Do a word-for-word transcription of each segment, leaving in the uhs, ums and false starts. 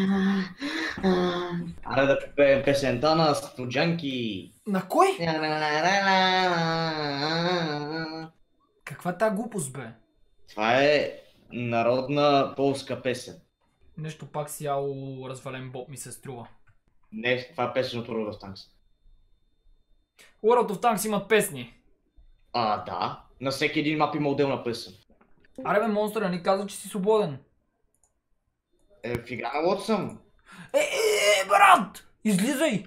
Аре да пеем песента на Студжанки. На кой? Каква е тази глупост, бе? Това е народна полска песен. Нещо пак си ял развален боб ми се струва. Не, това е песен от World of Tanks. World of Tanks имат песни. А, да. На всеки един мап има отделна песен. Аре бе, монстър, не каза, че си свободен. Е, в игра на лод съм. Е, е, е, брат! Излизай!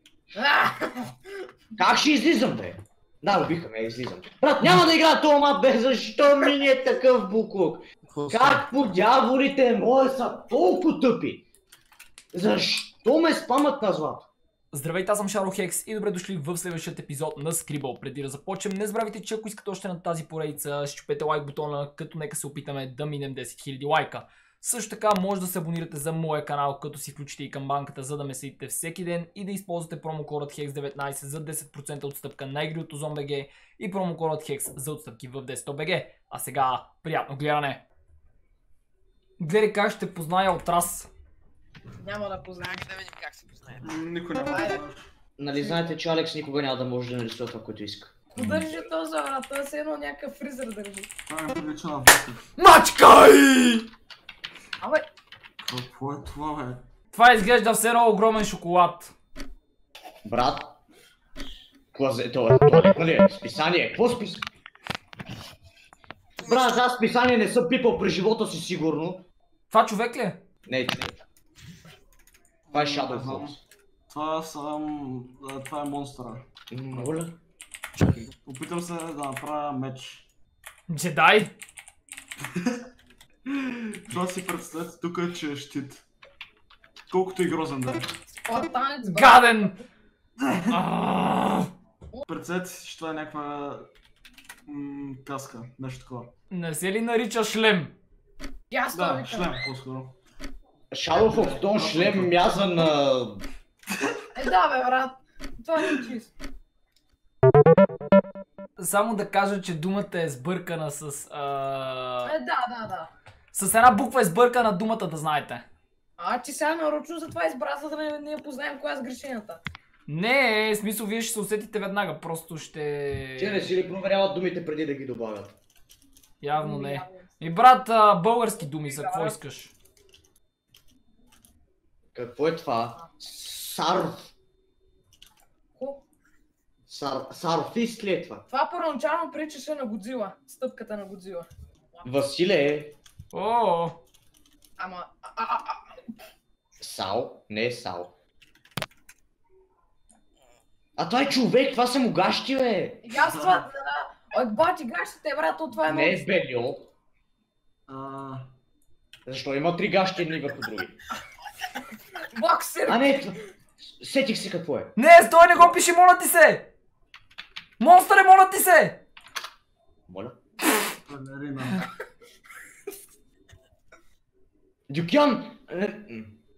Как ще излизам, бе? Да, убиха ме, излизам. Брат, няма да игра този мап, бе, защо ми е такъв буклук? Как по дяволите мои са толкова тъпи? Защо ме спамат на злато? Здравейте, аз съм Шаро-Хекс и добре дошли в следващия епизод на Scribble. Преди да започнем, не забравяйте, че ако искате още на тази поредица, щупете лайк бутона, като нека се опитаме да минем десет хиляди лайка. Също така може да се абонирате за моя канал, като си включите и камбанката, за да ме следите всеки ден и да използвате промокодът хекс деветнайсет за десет процента отстъпка на игри от OzonBG и промокодът HEX за отстъпки в десет би джи. А сега, приятно гледане! Гледай как ще позная отрас. Няма да познаем. Да видим как се познае. Никой няма да знаеш. Нали знаете, че Алекс никога няма да може да нарисува това, което иска. Подържи този брат, той се едно някакъв фризер държи. Това ме прилича на Васев. Мачкай! Абе, Какво е това, бе? Това изглежда все едно огромен шоколад. Брат, клазе, това е туалет, нали е? Списание, какво списание? Брат, аз списание не съм пипал през живота си сигурно. Това човек ли е? Не, не. Това е Shadow Не знам. Fox. Това съм... а, Това е монстъра. Моля? Опитам се да направя меч. Джедай? Това си представете тук, че е щит. Колкото и грозен да е. спартанец, брат. Гаден! Аааа! Представете си, че това е някаква... м, каска, нещо такова. Не се ли нарича шлем? Ясно Да, викам. шлем по-скоро. Shadow Fox, тон шлем мяза на... Е, да бе, брат. Това не е чисто. Само да кажа, че думата е сбъркана с... А... Е, да, да, да. С една буква е сбъркана думата, да знаете. А, че сега нарочно затова избра, за да не, не познаем коя е сгрешената. Не, в смисъл вие ще се усетите веднага, просто ще... Те не си ли проверяват думите преди да ги добавят? Явно не. И брат, а, български думи са, какво искаш? Какво е това? Сарф. Ко? Сар... Сарфист ли е това? Това първоначално приличаше на Годзила. Стъпката на Годзила. Василе, О, Ама, а, а, а, а. Сал, не е Сал. А това е човек, това са му гащи, бе! И аз това, да, да. Ой, бати гащите, брат, то това е Не е много. Бельо. А, Защо има три гащи едни върху други? Боксер! А не, това- сетих се какво е. не, стой, не го пиши, моля ти се! Монстър е, моля ти се! Моля? балерина. Дюкян! Е, м.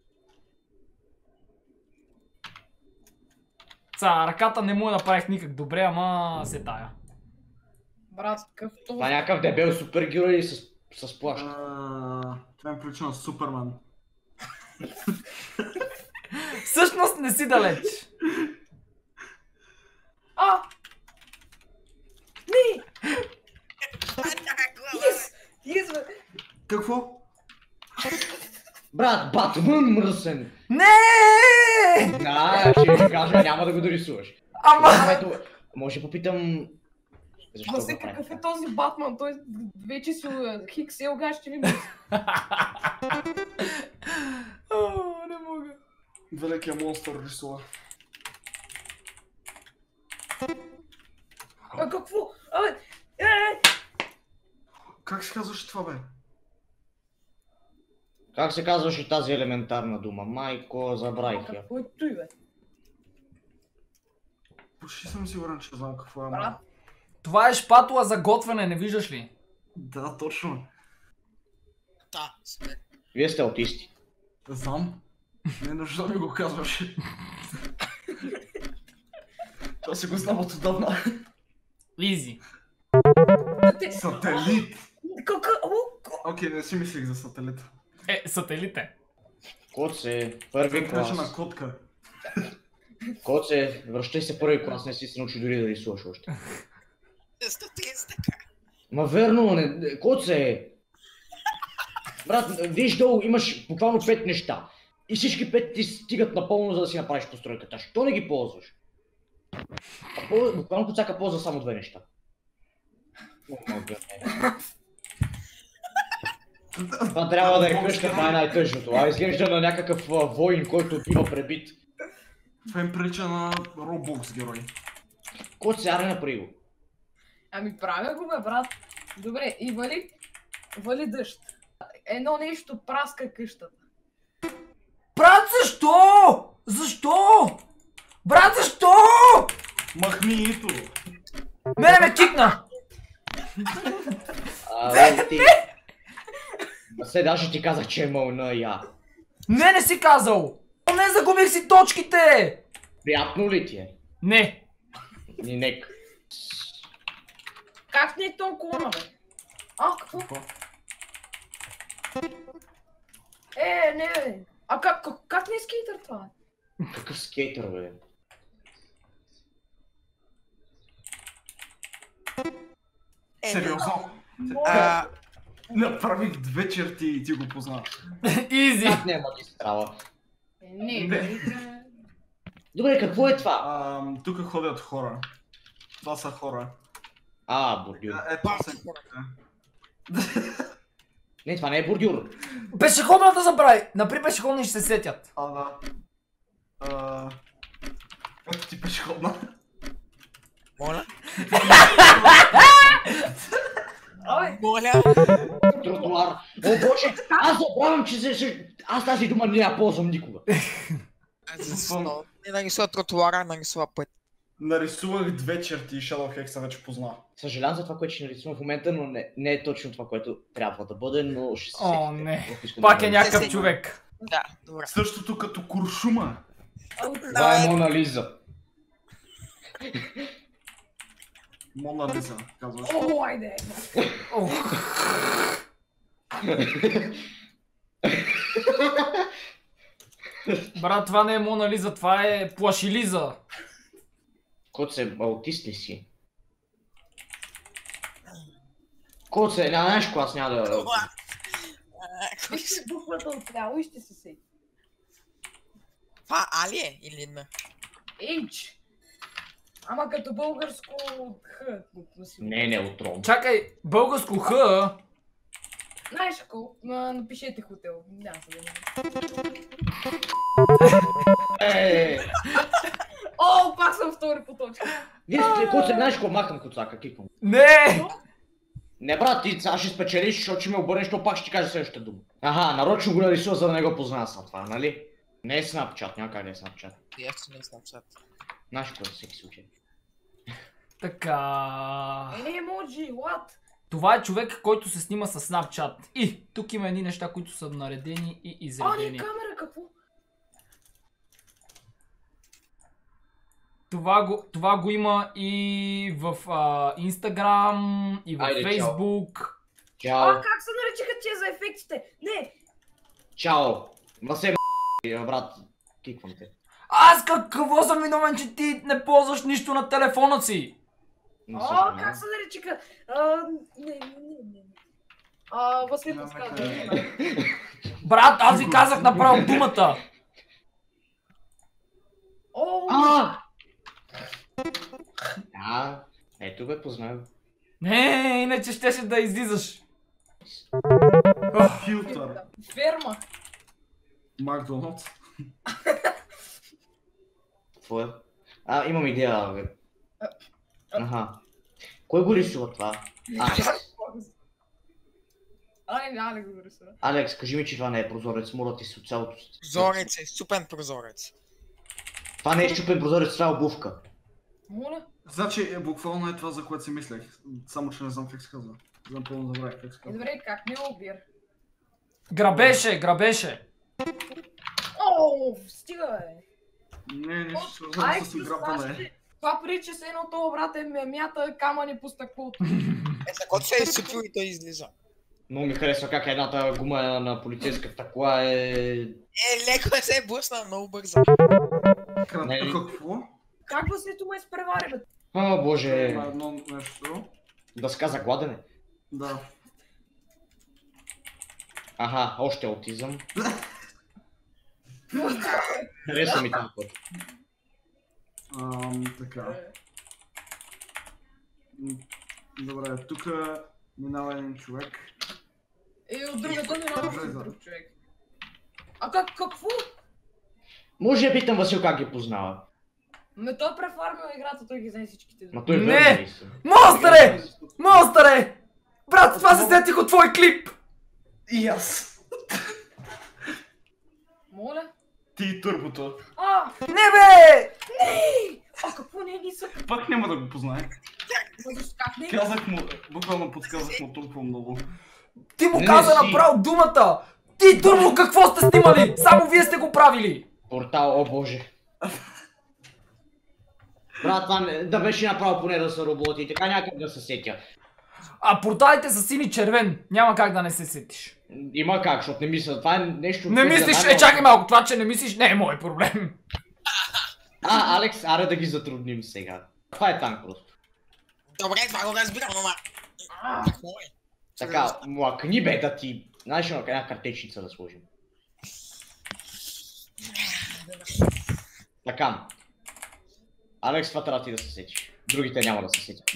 Са, ръката не му я направих никак добре, ама се тая. Брат, какъв Това е някакъв дебел супергерой с, с плащ. А, Това ме прилича на Суперман. Всъщност не си далеч. А! Не! Yes! Yes, бе! Какво? Брат, Батман мръсен! Не! Да, ще ви кажа, няма да го дорисуваш. Ама... Ето, може да попитам... Защо Ма го се, правим какъв е така? този Батман? Той вече си е, Хикс е огащи ли му? О, не мога. Великия монстър рисува. А какво? Абе! Е, е! Как се казваше това, бе? Как се казваше тази елементарна дума? Майко, забравих я. Какво е той, бе? Почти съм сигурен, че знам какво е. ама- Брат, Това е шпатула за готвене, не виждаш ли? Да, точно. Да, супер. Вие сте аутисти. Не знам. Не е нужда да ми го казваш. Това си го знам от отдавна. Изи. да те... Сателит! Какъв... о, ко- Окей, не си мислих за сателит. Е, сателите. Коце, първи Преча клас. на котка. Коце, връщай се първи клас, не си се научи дори да рисуваш още. сто тридесет така. Ма верно, не, Коце! Брат, виж долу, имаш буквално пет неща. И всички пет ти стигат напълно, за да си направиш постройката. Що не ги ползваш? А по, буквално Коцака ползва само две неща. О, мога, това трябва да е къща, това е най-тъжното. А изглежда на някакъв а, воин, който бива пребит. Това им преча на Roblox герой. Кой се аре направи го? Ами правя го бе, брат. Добре, и вали, вали дъжд. Едно нещо праска къщата. Брат, защо? Защо? Брат, защо? Махни ито! Мене ме кикна! А, бе, ти... Се, даже ти казах, че е мълна я. Не, не си казал! Не, загубих си точките! Приятно ли ти е? Не. Ни нек. Как не е толкова, бе? А, какво? Е, не, бе. А как, как, как не е скейтър това? Какъв скейтър, бе? Е, Сериозно? а, Направих две черти и ти го познаваш. Изи. Как не е магистрала? Е, не, Не. бе. Добре, какво е това? Ам, тук ходят хора. Това са хора. А, бордюр. А, Ето Пак са са хората. Не, това не е бордюр. Пешеходната забрави. Напри пешеходни ще се сетят. А, да. А, Ето ти пешеходна. моля, Абе, моля, Тротуар. О, боже, аз забравям, че се... се- аз тази дума не я ползвам никога. защо не нарисува тротуара, нарисува път. Нарисувах две черти и Shadow Hex вече позна. Съжалявам за това, което ще нарисувам в момента, но не, не е точно това, което трябва да бъде, но ще се О, сетите. не. Много искам Пак да е бъде. някакъв Се човек. Да, добре. Същото като куршума. Това е Мона Лиза. Мона Лиза, казваш. о, айде. Ох. Брат, това не е Мона Лиза, това е Плашилиза. Коце, аутист ли си? Коце, няма нещо, аз няма да... Това. А, кой Вижте са? буквата отляво и ще се сети. Това А ли е или Н? H. Ама като българско Х. да си го- Не, не, отрон. Чакай, българско Х. Знаеш ако, ма, напишете хотел. Няма се да не. Е, О, пак съм втори по точка. вие сте, Коце, знаеш какво махам Коцака, киквам. Не! Не, брат, ти сега ще спечелиш, защото ще ме обърнеш, то пак ще ти кажа следващата дума. Аха, нарочно го нарисува, за да не го познава съм това, нали? Не е Snapchat, няма как да е Snapchat. Ясно не е Snapchat. Знаеш какво за всеки случай. Така. Е, емоджи, what? Това е човек, който се снима с Snapchat. И тук има едни неща, които са наредени и А, не, изредени. камера, какво? Това го, това го има и в а, Instagram, и в Айде, чао. Facebook. Чао, А, как се наричаха тия за ефектите? Не, чао. Ма се м***, брат, киквам те. Аз какво съм виновен, че ти не ползваш нищо на телефона си? Не а, съжалявам. как се наричаха? А, не, не, не, не. А, възпитан сказва. Брат, аз ви казах направо думата. О, А! А, ето бе, познавам. Не, иначе щеше да излизаш. Филтър. ферма. Макдоналдс. Какво е? А, имам идея, бе. Аха. Кой го рисува това? Алекс. Ай, няма да го рисува. Алекс, кажи ми, че това не е прозорец, моля ти се от цялото... Прозорец е, супен прозорец. Това не е щупен прозорец, това е обувка. Моля? Значи, е, буквално е това, за което си мислех. Само, че не знам как се казва. Знам пълно забравих как се Е, казва. добре, как не обир? Грабеше, грабеше. О, стига, бе. Не, нещо свързано Ай, с ограбване. това прилича се едно това, брат, е ме мята камъни по стъклото. Е, така се е супил и той излиза. Много ми харесва как едната гума на полицейската кола е Е, леко се е блъсна, много бързо. Кратко какво? Как Василито ме изпревари, бе? О, боже. Има едно нещо. Дъска за гладене. Да. Аха, още аутизъм. Хареса ми там път. Ам, така. М, Добре, тук минава един човек. И от другата минава Добре, да. друг човек. А как, какво? Може да питам Васил как ги познава. Ме той префармил играта, той ги знае всичките. Ма той Не! верно ли са? Монстъре! Монстъре! Брат, това се сетих от твой клип! И аз. Моля? Ти и турбото. А, Не бе! не! А какво не е Ниса? Пак няма да го познае. Как не? Казах му, буквално подсказах му толкова много. Ти му Не каза си. направо думата! Ти, Турбо, какво сте снимали? Само вие сте го правили! Портал, о боже. Брат, това не- да беше направо поне да са роботи и така някак да се сетя. А порталите са сини червен. Няма как да не се сетиш. Има как, защото не мисля, това е нещо... Не без мислиш, забавно. е чакай малко, това че не мислиш не е мой проблем. А, Алекс, аре да ги затрудним сега. Това е танк просто. Добре, това го разбирам, ама... Какво е? Така, млакни бе да ти... Знаеш на една картечница да сложим. Така. Алекс, това трябва ти да се сетиш. Другите няма да се сетят.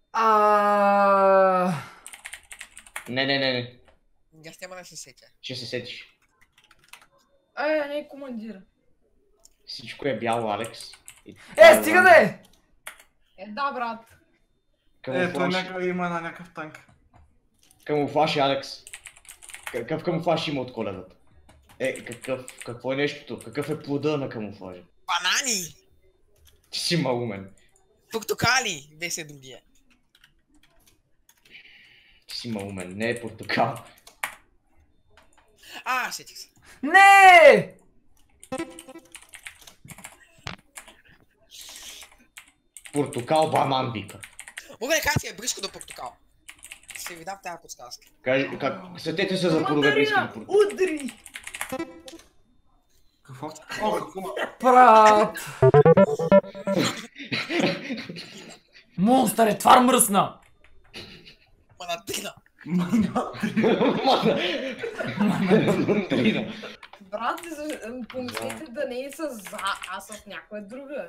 А... Не, не, не, не. Аз няма да се сетя. Ще се сетиш. Е, не командира. Всичко е бяло, Алекс. И- Е, стига да е! Е, да, брат. Е, той Камуфлаж, някак има на някакъв танк. камуфлаж, Алекс. Какъв камуфлаж има от Коледата? Е, какъв, какво е нещото? Какъв е плода на камуфлажа? Банани! Ти си малумен. Портокали! Беше другия. Ти си малумен, не е портокал. А, сетих се. Не! Портокал банан вика. Мога да кажа, че е близко до портокал. Ще ви дам тази подсказка. Кажи, как, сетете се за порове близки до портокал. Удри! Какво? О, какво? Брат! Монстър е, твар мръсна! Манатрина! Мандарина. Брат, за- помислете да не е с за, а с някоя друга.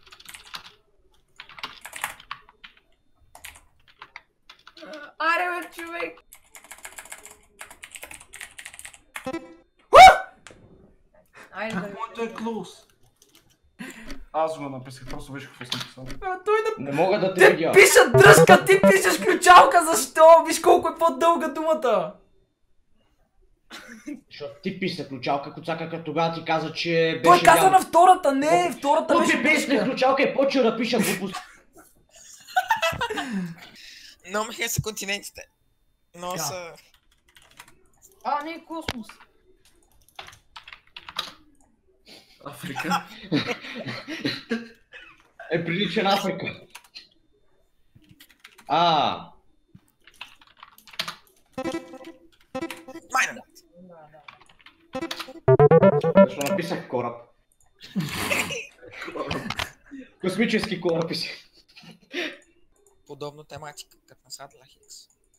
Аре, бе, човек! Айде да Моето е клоус. Аз го написах, просто виж какво съм писал. А, той да... Не мога да те Те видя. пишат дръжка, ти пишеш ключалка, защо? Виж колко е по-дълга думата. Защото ти писа ключалка, коцака, като тогава ти каза, че Той беше каза бял. на втората, не, втората Купи беше песня дръжка. ключалка и почва да пиша глупост. Но ми хареса континентите. Но Да. са... А, не, космос. Африка. Е, прилича на Африка. А, Майна! Да, да. защо написах кораб? Космически кораб си. Подобна тематика, като на Садла Хикс.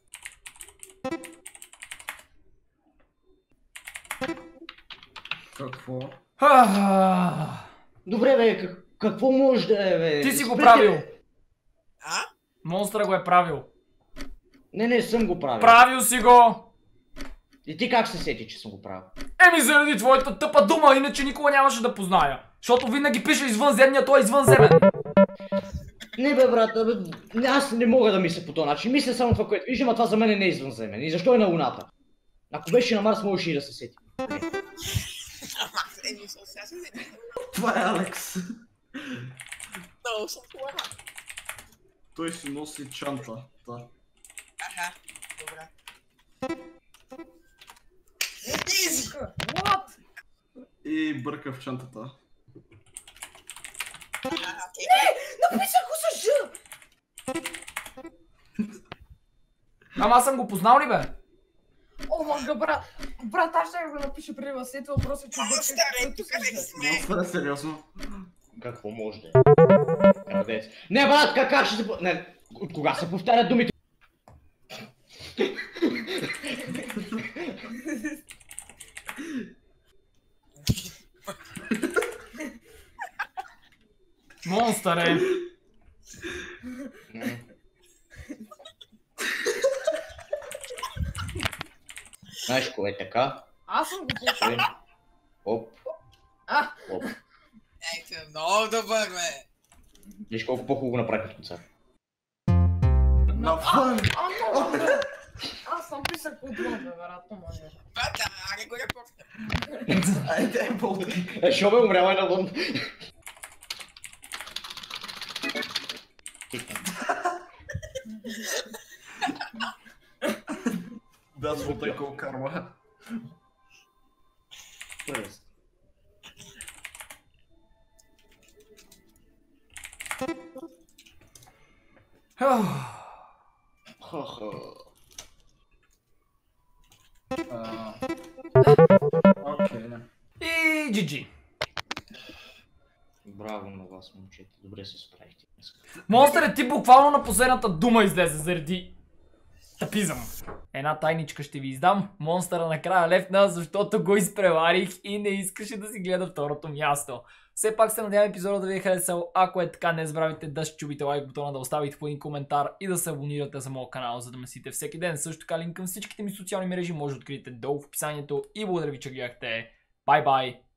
Какво? А, Добре бе, как, какво може да е бе? Ти си го Спрете, правил. бе. А? Монстъра го е правил. Не, не, съм го правил. Правил си го! И ти как се сети, че съм го правил? Еми заради твоята тъпа дума, иначе никога нямаше да позная. Защото винаги пише извънземния, той е извънземен. Не бе, брат, бе, аз не мога да мисля по този начин. Мисля само това, което виждам, а това за мен не е извънземен. И защо е на Луната? Ако беше на Марс, можеше и да се сети. Ама, е, мисля, сега се сетих. Това е Алекс. Много съм хубава. Той си носи чанта. Да. Аха, добре. Изи! What? И бърка в чантата. А, окей. Написах го с Ж! Ама аз съм го познал ли бе? О, мага, брат! Брат, аз ще го напиша при вас, след въпроса, че... Монстър, тук не сме! Монстър, сериозно. Какво може да е? Крадец. Не, брат, как, как ще се... по- Не, от кога се повтарят думите? Монстър е. М. Знаеш кое е така? Аз съм го пуснал. Е, Оп, А, оп. Ейте, много добър, бе! Виж колко по-хубаво направих концерт. Навън! а, много добре. Аз съм писах отвън, бе, вероятно може. Бата, аре го репортна. Айде, болти. Е, шо бе, умряла е навън. That's what I call karma. Тоест. Ха-ха. А, Окей. И джи джи. Браво на вас, момчета. Добре се справихте днес. Монстър е ти буквално на последната дума излезе заради тъпизъм. Една тайничка ще ви издам. Монстъра накрая лефна, защото го изпреварих и не искаше да си гледа второто място. Все пак се надявам епизода да ви е харесал. Ако е така, не забравяйте да щупите лайк бутона, да оставите по един коментар и да се абонирате за моят канал, за да ме следите всеки ден. Също така линк към всичките ми социални мрежи може да откриете долу в описанието и благодаря ви, че гледахте. Бай бай!